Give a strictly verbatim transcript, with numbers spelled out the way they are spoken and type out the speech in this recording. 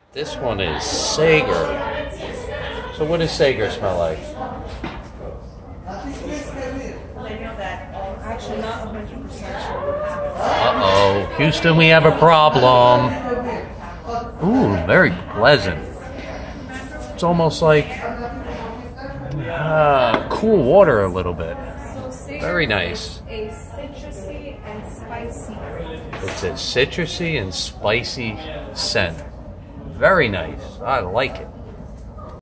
This one is SAGER. So what does SAGER smell like? Actually, not one hundred percent sure. Uh-oh. Houston, we have a problem. Ooh, very pleasant. It's almost like uh, cool water a little bit. Very nice. A citrusy and spicy. It's a citrusy and spicy scent. Very nice. I like it.